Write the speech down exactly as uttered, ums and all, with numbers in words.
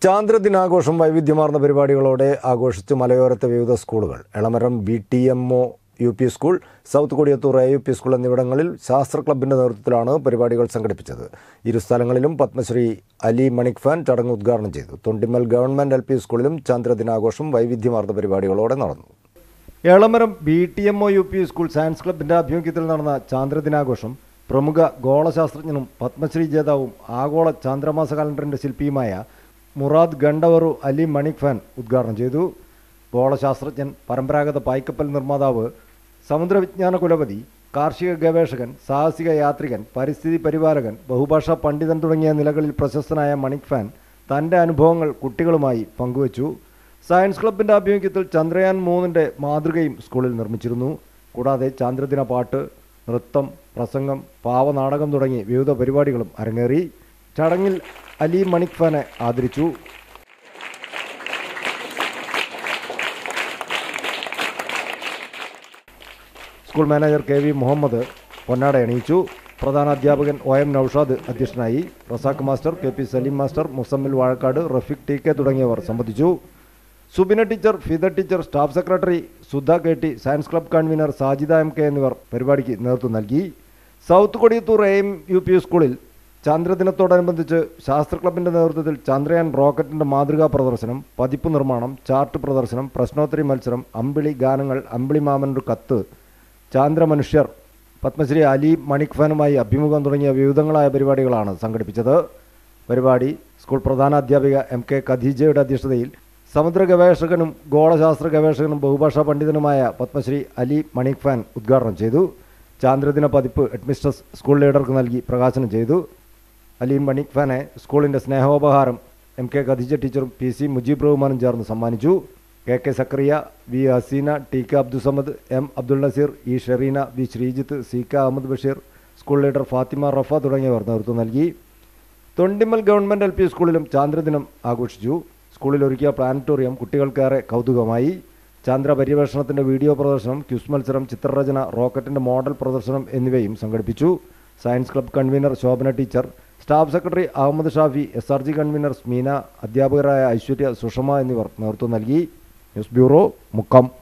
ചാന്ദ്രദിനാഘോഷം വൈവിധ്യമാർന്ന പരിപാടികളോടെ ആഘോഷിച്ച് മലയോരത്തെ വിവിധ സ്കൂളുകൾ. Elamaram B T M O U P school, south Kodiyathur A U P school എന്നിവിടങ്ങളിൽ ശാസ്ത്ര ക്ലബിൻ്റെ നേതൃത്വത്തിലാണ് പരിപാടികൾ സംഘടിപ്പിച്ചത്. ഇരു സ്ഥലങ്ങളിലും പത്മശ്രീ അലി മണിക് ഖാൻ ചടങ്ങ് ഉദ്ഘാടനം ചെയ്തു. തൊണ്ടിമ്മൽ ഗവൺമെൻറ് എൽ പി സ്കൂളിലും ചാന്ദ്രദിനാഘോഷം വൈവിധ്യമാർന്ന പരിപാടികളോടെ നടന്നു. Elamaram B T M O U P school science ക്ലബിൻ്റെ ആഭിമുഖ്യത്തിൽ നടന്ന ചാന്ദ്രദിനാഘോഷം പ്രമുഖ ഗോളശാസ്ത്രജ്ഞനും പത്മശ്രീ ജേതാവും ആഗോള ചാന്ദ്രമാസ കലണ്ടറിൻ്റെ ശില്പിയുമായ മുറാദ് ഗണ്ടവറു അലി മണിക് ഖാൻ ഉദ്ഘാടനം ചെയ്തു. ഗോളശാസ്ത്രജ്ഞൻ, പരമ്പരാഗത പായ്ക്കപ്പൽ നിർമ്മാതാവ്, സമുദ്രവിജ്ഞാന കുലപതി, കാർഷിക ഗവേഷകൻ, സാഹസിക യാത്രികൻ, പരിസ്ഥിതി പരിപാലകൻ, ബഹുഭാഷാ പണ്ഡിതൻ തുടങ്ങിയ നിലകളിൽ പ്രശസ്തനായ മണിക് ഖാൻ തൻ്റെ അനുഭവങ്ങൾ കുട്ടികളുമായി പങ്കുവച്ചു. സയൻസ് ക്ലബിൻ്റെ ആഭിമുഖ്യത്തിൽ ചന്ദ്രയാൻ മൂന്നിൻ്റെ മാതൃകയും സ്കൂളിൽ നിർമ്മിച്ചിരുന്നു. കൂടാതെ ചാന്ദ്രദിന പാട്ട്, നൃത്തം, പ്രസംഗം, പാവനാടകം തുടങ്ങി വിവിധ പരിപാടികളും അരങ്ങേറി. ചടങ്ങിൽ അലി മണിക് ഖാനെ ആദരിച്ചു. School manager K V Muhammad പൊന്നാട അണിയിച്ചു. പ്രധാന അധ്യാപകൻ ഒ എം നൌഷാദ് അധ്യക്ഷനായി. Razak master, K P Saleem master, Muzammil Vazhakkad, Rafeeq T K തുടങ്ങിയവർ സംബന്ധിച്ചു. Subina teacher, Fida teacher, staff secretary Sudha K T, science club convener Sajida M K എന്നിവർ പരിപാടിക്ക് നേതൃത്വം നൽകി. South Kodiyathur A M U P സ്കൂളിൽ ചാന്ദ്രദിനത്തോടനുബന്ധിച്ച് ശാസ്ത്ര ക്ലബിൻ്റെ നേതൃത്വത്തിൽ ചന്ദ്രയാൻ റോക്കറ്റിൻ്റെ മാതൃകാ പ്രദർശനം, പതിപ്പ് നിർമ്മാണം, ചാർട്ട് പ്രദർശനം, പ്രശ്നോത്തരി മത്സരം, അമ്പിളി ഗാനങ്ങൾ, അമ്പിളി മാമനൊരു കത്ത്, ചാന്ദ്രമനുഷ്യർ, പത്മശ്രീ അലി മണിക് ഖാനുമായി അഭിമുഖം തുടങ്ങിയ വിവിധങ്ങളായ പരിപാടികളാണ് സംഘടിപ്പിച്ചത്. പരിപാടി സ്കൂൾ പ്രധാന അധ്യാപിക എം കെ ഖദീജയുടെ അധ്യക്ഷതയിൽ സമുദ്ര ഗവേഷകനും ഗോളശാസ്ത്ര ഗവേഷകനും ബഹുഭാഷാ പണ്ഡിതനുമായ പത്മശ്രീ അലി മണിക് ഖാൻ ഉദ്ഘാടനം ചെയ്തു. ചാന്ദ്രദിന പതിപ്പ് ഹെഡ്മിസ്ട്രസ് സ്കൂൾ ലീഡർക്ക് നൽകി പ്രകാശനം ചെയ്തു. അലി മണിക് ഖാനെ സ്കൂളിൻ്റെ സ്നേഹോപഹാരം എം കെ ഖദീജ ടീച്ചറും പി സി മുജീബ് റഹ്മാനും ചേർന്ന് സമ്മാനിച്ചു. K K Zakariya, V Haseena, T K Abdussamad, M Abdul Naseer, E Sherina, V Sreejith, C K Ahammed Basheer, school leader Fathima Rafa തുടങ്ങിയവർ നേതൃത്വം നൽകി. തൊണ്ടിമ്മൽ ഗവൺമെൻറ് എൽ പി സ്കൂളിലും ചാന്ദ്രദിനം ആഘോഷിച്ചു. സ്കൂളിൽ ഒരുക്കിയ പ്ലാനറ്റോറിയം കുട്ടികൾക്കേറെ കൗതുകമായി. ചാന്ദ്ര പര്യവേഷണത്തിൻ്റെ വീഡിയോ പ്രദർശനം, ക്യൂസ് മത്സരം, ചിത്രരചന, റോക്കറ്റിൻ്റെ മോഡൽ പ്രദർശനം എന്നിവയും സംഘടിപ്പിച്ചു. Science club convener Shobhana teacher, staff secretary Ahammed Shafi, S R G convener Smeena, അധ്യാപകരായ ഐശ്വര്യ, സുഷമ എന്നിവർ നേതൃത്വം നൽകി. News bureau, Mukkam.